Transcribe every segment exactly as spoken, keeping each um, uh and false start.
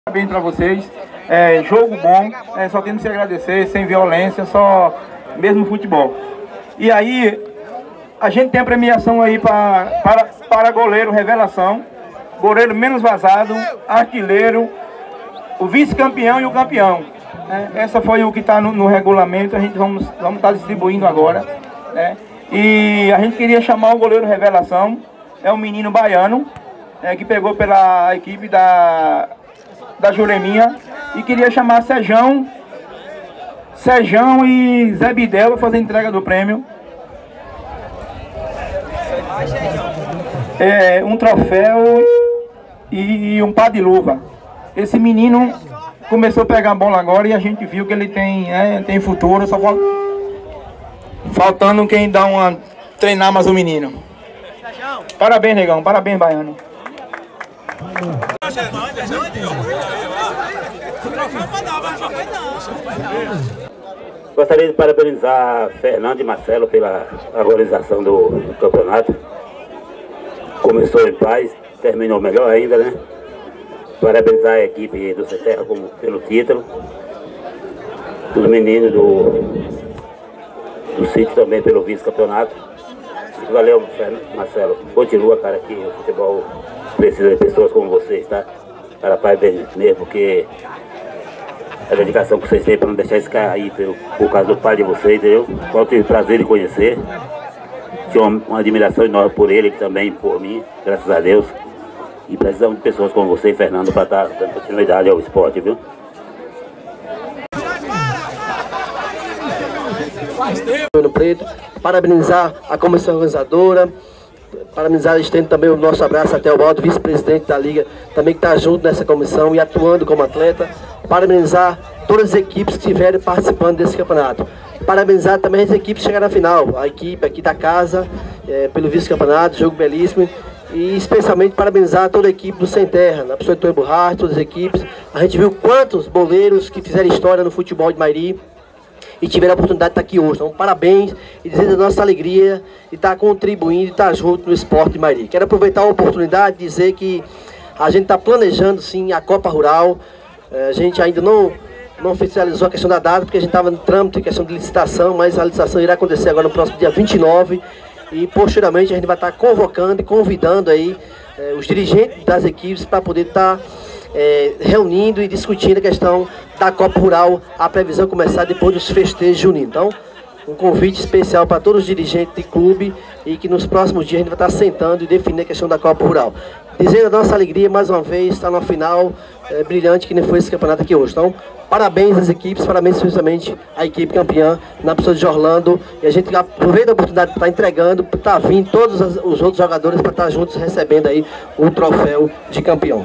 Parabéns para vocês, é, jogo bom, é, só temos que agradecer, sem violência, só mesmo futebol. E aí, a gente tem a premiação aí pra, para, para goleiro revelação, goleiro menos vazado, artilheiro, o vice-campeão e o campeão. Né? Essa foi o que está no, no regulamento, a gente vamos estar vamos tá distribuindo agora. Né? E a gente queria chamar o goleiro revelação, é um menino baiano, é, que pegou pela equipe da... da Jureminha, e queria chamar Sejão, Sejão e Zé Bidel para fazer a entrega do prêmio. É, um troféu e um par de luva. Esse menino começou a pegar a bola agora e a gente viu que ele tem, é, tem futuro, só fal... faltando quem dá uma treinar mais o menino. Parabéns, negão, parabéns, baiano. Gostaria de parabenizar Fernando e Marcelo pela organização do, do campeonato. Começou em paz, terminou melhor ainda, né? Parabenizar a equipe do Serra como, pelo título. Os meninos do, do sítio também pelo vice-campeonato. Valeu, Marcelo. Continua, cara, que o futebol precisa de pessoas como vocês, tá? Parabéns mesmo, porque a dedicação que vocês têm para não deixar isso cair por, por causa do pai de vocês, entendeu? Eu tive o prazer de conhecer. Tinha uma, uma admiração enorme por ele e também por mim, graças a Deus. E precisamos de pessoas como você, Fernando, para estar dando continuidade ao esporte, viu? Preto, parabenizar a comissão organizadora, parabenizar, estendo também o nosso abraço até o Aldo, vice-presidente da Liga, também que está junto nessa comissão e atuando como atleta. Parabenizar todas as equipes que estiverem participando desse campeonato. Parabenizar também as equipes que chegaram na final, a equipe aqui da casa, é, pelo vice-campeonato, jogo belíssimo. E especialmente parabenizar toda a equipe do Sem Terra, na pessoa do Toy Burrar, todas as equipes. A gente viu quantos boleiros que fizeram história no futebol de Mairi e tiveram a oportunidade de estar aqui hoje. Então, parabéns e dizer da nossa alegria de estar contribuindo e estar junto no esporte de Mairi. Quero aproveitar a oportunidade de dizer que a gente está planejando, sim, a Copa Rural. A gente ainda não, não oficializou a questão da data, porque a gente estava no trâmite, em questão de licitação, mas a licitação irá acontecer agora no próximo dia vinte e nove. E, posteriormente, a gente vai estar convocando e convidando aí eh, os dirigentes das equipes para poder estar eh, reunindo e discutindo a questão da Copa Rural, a previsão começar depois dos festejos juninos. Então, um convite especial para todos os dirigentes de clube e que nos próximos dias a gente vai estar sentando e definindo a questão da Copa Rural. Dizendo a nossa alegria, mais uma vez, estar na final é, brilhante que nem foi esse campeonato aqui hoje. Então, parabéns às equipes, parabéns especialmente à equipe campeã, na pessoa de Orlando. E a gente aproveita a oportunidade para estar entregando, para estar vindo todos os outros jogadores para estar juntos recebendo aí o troféu de campeão.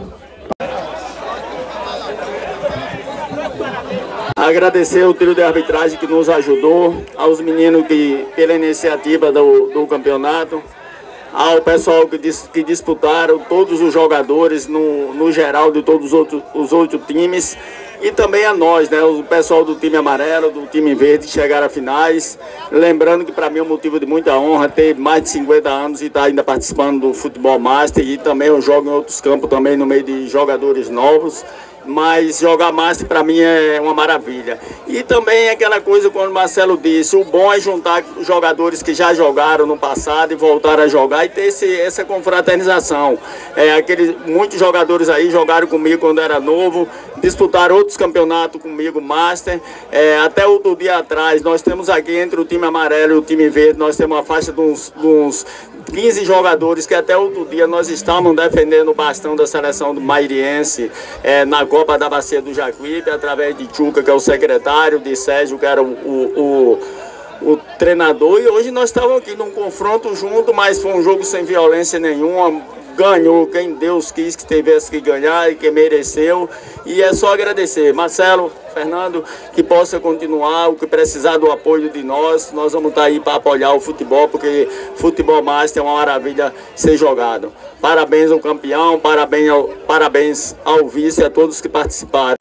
Agradecer o trio de arbitragem que nos ajudou, aos meninos que, pela iniciativa do, do campeonato, ao pessoal que, dis, que disputaram, todos os jogadores no, no geral de todos os outros, os outros times, e também a nós, né, o pessoal do time amarelo, do time verde que chegaram a finais. Lembrando que para mim é um motivo de muita honra ter mais de cinquenta anos e estar ainda participando do Futebol Master, e também eu jogo em outros campos também no meio de jogadores novos. Mas jogar Master para mim é uma maravilha. E também aquela coisa, quando o Marcelo disse, o bom é juntar jogadores que já jogaram no passado e voltar a jogar e ter esse, essa confraternização. É, aqueles, muitos jogadores aí jogaram comigo quando era novo, disputaram outros campeonatos comigo, Master. É, até outro dia atrás, nós temos aqui entre o time amarelo e o time verde, nós temos uma faixa de uns, de uns quinze jogadores que até outro dia nós estávamos defendendo o bastão da seleção do mairiense é, na Copa da Bacia do Jacuípe, através de Tchuca, que é o secretário, de Sérgio, que era o, o, o, o treinador, e hoje nós estávamos aqui num confronto junto, mas foi um jogo sem violência nenhuma. Ganhou quem Deus quis que tivesse que ganhar e que mereceu, e é só agradecer. Marcelo, Fernando, que possa continuar, o que precisar do apoio de nós, nós vamos estar aí para apoiar o futebol, porque futebol master é uma maravilha ser jogado. Parabéns ao campeão, parabéns ao, parabéns ao vice, a todos que participaram.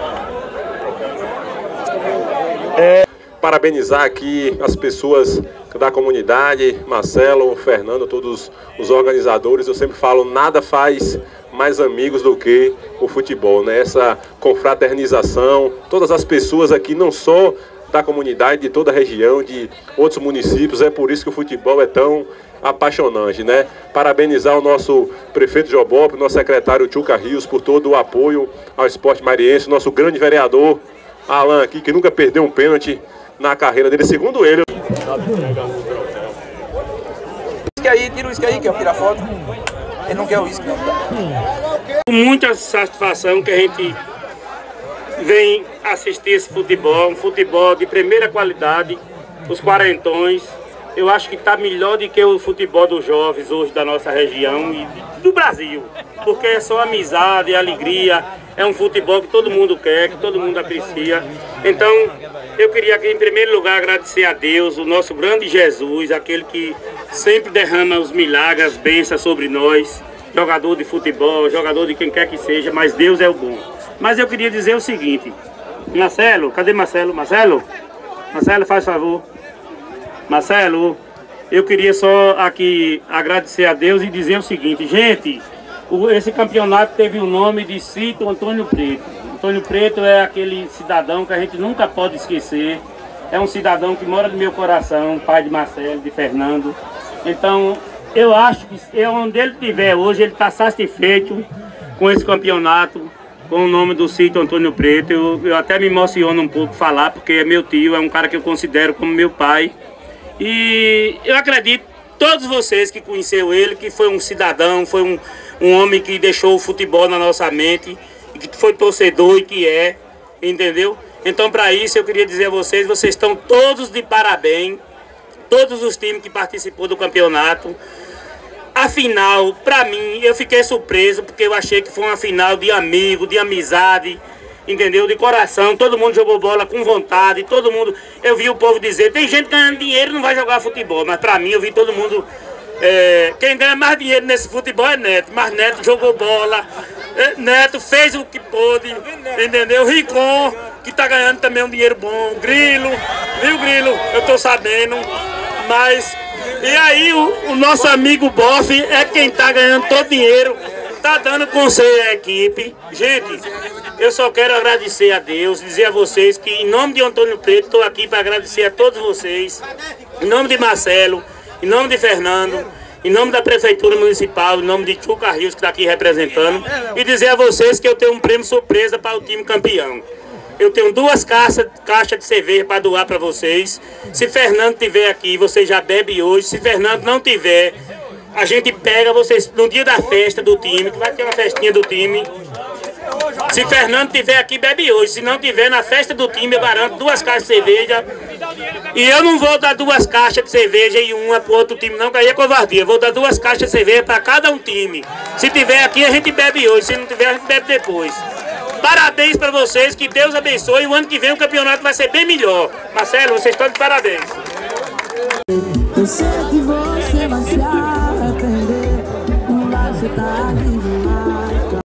É, parabenizar aqui as pessoas da comunidade, Marcelo, Fernando, todos os organizadores. Eu sempre falo, nada faz mais amigos do que o futebol, né? Essa confraternização, todas as pessoas aqui, não só da comunidade, de toda a região, de outros municípios, é por isso que o futebol é tão apaixonante, né? Parabenizar o nosso prefeito Jobop, nosso secretário Tchuca Rios, por todo o apoio ao esporte mariense, nosso grande vereador Alan aqui, que nunca perdeu um pênalti na carreira dele, segundo ele. Uísque aí, tira o uísque aí, que eu tirar foto. Ele não quer o uísque, não. Com muita satisfação que a gente vem assistir esse futebol, um futebol de primeira qualidade, os quarentões. Eu acho que está melhor do que o futebol dos jovens hoje da nossa região e do Brasil, porque é só amizade, alegria, é um futebol que todo mundo quer, que todo mundo aprecia. Então, eu queria aqui, em primeiro lugar, agradecer a Deus, o nosso grande Jesus, aquele que sempre derrama os milagres, as bênçãos sobre nós, jogador de futebol, jogador de quem quer que seja, mas Deus é o bom. Mas eu queria dizer o seguinte, Marcelo, cadê Marcelo? Marcelo? Marcelo, faz favor. Marcelo, eu queria só aqui agradecer a Deus e dizer o seguinte, gente, o, esse campeonato teve o nome de Sítio Antônio Preto. Antônio Preto é aquele cidadão que a gente nunca pode esquecer, é um cidadão que mora no meu coração, pai de Marcelo, de Fernando. Então, eu acho que eu, onde ele estiver hoje, ele está satisfeito com esse campeonato, com o nome do Sítio Antônio Preto. Eu, eu até me emociono um pouco falar, porque é meu tio, é um cara que eu considero como meu pai. E eu acredito, todos vocês que conheceram ele, que foi um cidadão, foi um, um homem que deixou o futebol na nossa mente, e que foi torcedor e que é, entendeu? Então, para isso, eu queria dizer a vocês, vocês estão todos de parabéns, todos os times que participou do campeonato. A final, para mim, eu fiquei surpreso, porque eu achei que foi uma final de amigo, de amizade, entendeu? De coração, todo mundo jogou bola com vontade, todo mundo... Eu vi o povo dizer, tem gente ganhando dinheiro e não vai jogar futebol, mas pra mim eu vi todo mundo... É, quem ganha mais dinheiro nesse futebol é Neto, mas Neto jogou bola, é, Neto fez o que pôde, entendeu? Ricon, que tá ganhando também um dinheiro bom, Grilo, viu Grilo? Eu tô sabendo, mas... E aí o, o nosso amigo Boff é quem tá ganhando todo o dinheiro, tá dando conselho à equipe. Gente, eu só quero agradecer a Deus, dizer a vocês que em nome de Antônio Preto, estou aqui para agradecer a todos vocês, em nome de Marcelo, em nome de Fernando, em nome da Prefeitura Municipal, em nome de Tchuca Rios, que está aqui representando, e dizer a vocês que eu tenho um prêmio surpresa para o time campeão. Eu tenho duas caixas, caixas de cerveja para doar para vocês. Se Fernando tiver aqui, você já bebe hoje. Se Fernando não tiver, a gente pega vocês no dia da festa do time, que vai ter uma festinha do time. Se Fernando tiver aqui, bebe hoje. Se não tiver, na festa do time, eu garanto duas caixas de cerveja. E eu não vou dar duas caixas de cerveja e uma para o outro time, não, que aí é covardia. Eu vou dar duas caixas de cerveja para cada um time. Se tiver aqui, a gente bebe hoje. Se não tiver, a gente bebe depois. Parabéns para vocês, que Deus abençoe. E o ano que vem o campeonato vai ser bem melhor. Marcelo, vocês estão de parabéns. Eu sei que você vai se arrepender, não vai aceitar.